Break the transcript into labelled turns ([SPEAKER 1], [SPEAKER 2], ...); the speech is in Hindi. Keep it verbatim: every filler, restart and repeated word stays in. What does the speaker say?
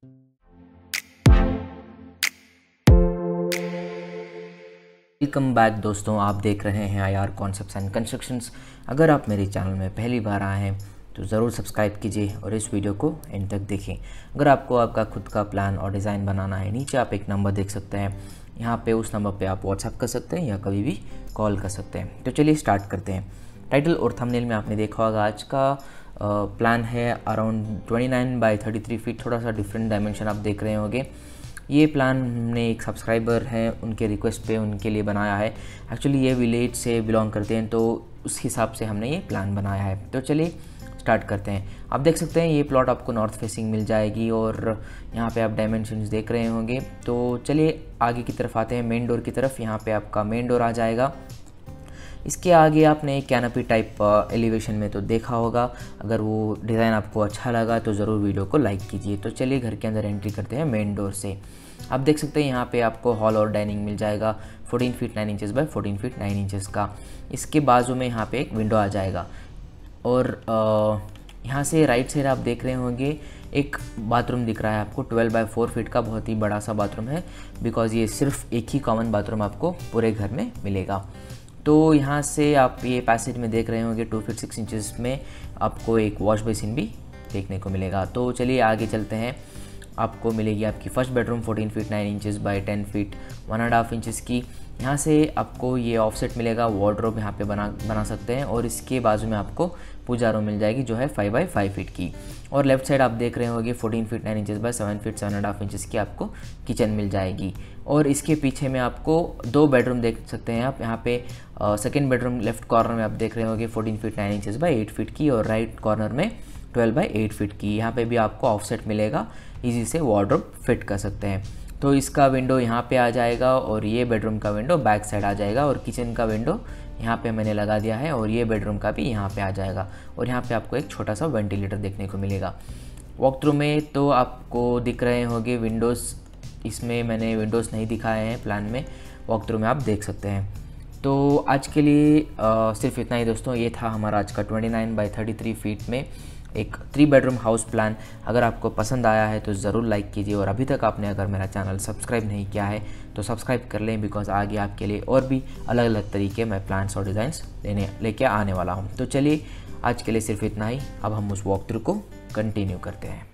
[SPEAKER 1] वेलकम बैक दोस्तों, आप देख रहे हैं I R concepts and constructions. अगर आप मेरे चैनल में पहली बार आए हैं तो ज़रूर सब्सक्राइब कीजिए और इस वीडियो को एंड तक देखें। अगर आपको आपका खुद का प्लान और डिज़ाइन बनाना है, नीचे आप एक नंबर देख सकते हैं। यहाँ पे उस नंबर पे आप व्हाट्सएप कर सकते हैं या कभी भी कॉल कर सकते हैं। तो चलिए स्टार्ट करते हैं। टाइटल और थंबनेल में आपने देखा होगा आज का प्लान है around twenty nine by thirty three feet. थोड़ा सा डिफरेंट डायमेंशन आप देख रहे होंगे। ये प्लान हमने एक सब्सक्राइबर हैं उनके रिक्वेस्ट पे उनके लिए बनाया है। एक्चुअली ये विलेज से बिलोंग करते हैं तो उस हिसाब से हमने ये प्लान बनाया है। तो चलिए स्टार्ट करते हैं। आप देख सकते हैं ये प्लॉट आपको नॉर्थ फेसिंग मिल जाएगी और यहाँ पे आप डायमेंशंस देख रहे होंगे। तो चलिए आगे की तरफ आते हैं, मेन डोर की तरफ। यहाँ पे आपका मेन डोर आ जाएगा। इसके आगे आपने कैनोपी टाइप एलिवेशन में तो देखा होगा। अगर वो डिज़ाइन आपको अच्छा लगा तो ज़रूर वीडियो को लाइक कीजिए। तो चलिए घर के अंदर एंट्री करते हैं मेन डोर से। आप देख सकते हैं यहाँ पे आपको हॉल और डाइनिंग मिल जाएगा fourteen feet nine inches by fourteen feet nine inches का। इसके बाजू में यहाँ पे एक विंडो आ जाएगा और यहाँ से राइट साइड आप देख रहे होंगे एक बाथरूम दिख रहा है आपको ट्वेल्व बाय फोर फीट का। बहुत ही बड़ा सा बाथरूम है बिकॉज ये सिर्फ एक ही कॉमन बाथरूम आपको पूरे घर में मिलेगा। तो यहाँ से आप ये पैसेज में देख रहे होंगे टू फीट सिक्स इंचेस में आपको एक वॉश बेसिन भी देखने को मिलेगा। तो चलिए आगे चलते हैं। आपको मिलेगी आपकी first bedroom fourteen feet nine inches by ten feet one and half inches की। यहाँ से आपको ये ऑफसेट मिलेगा, वार्डरोब यहाँ पे बना बना सकते हैं। और इसके बाजू में आपको पूजा रूम मिल जाएगी जो है फाइव बाई फाइव फीट की। और लेफ्ट साइड आप देख रहे होंगे fourteen feet nine inches by seven feet seven and half inches की आपको किचन मिल जाएगी। और इसके पीछे में आपको दो बेडरूम देख सकते हैं आप। यहाँ पे सेकेंड बेडरूम लेफ्ट कॉर्नर में आप देख रहे होंगे fourteen feet nine inches by eight feet की और राइट कॉर्नर में ट्वेल्व बाई एट फीट की। यहाँ पे भी आपको ऑफसेट मिलेगा, इजी से वार्डरोब फिट कर सकते हैं। तो इसका विंडो यहाँ पे आ जाएगा और ये बेडरूम का विंडो बैक साइड आ जाएगा और किचन का विंडो यहाँ पे मैंने लगा दिया है और ये बेडरूम का भी यहाँ पे आ जाएगा। और यहाँ पे आपको एक छोटा सा वेंटिलेटर देखने को मिलेगा। वॉक थ्रू में तो आपको दिख रहे होंगे विंडोज़, इसमें मैंने विंडोज़ नहीं दिखाए हैं प्लान में, वॉक थ्रू में आप देख सकते हैं। तो आज के लिए आ, सिर्फ इतना ही दोस्तों। ये था हमारा आज का twenty nine by thirty three feet में एक थ्री बेडरूम हाउस प्लान। अगर आपको पसंद आया है तो ज़रूर लाइक कीजिए और अभी तक आपने अगर मेरा चैनल सब्सक्राइब नहीं किया है तो सब्सक्राइब कर लें बिकॉज आगे आपके लिए और भी अलग अलग तरीके मैं प्लान्स और डिज़ाइंस लेने लेके आने वाला हूँ। तो चलिए आज के लिए सिर्फ इतना ही। अब हम उस वॉक थ्रू को कंटिन्यू करते हैं।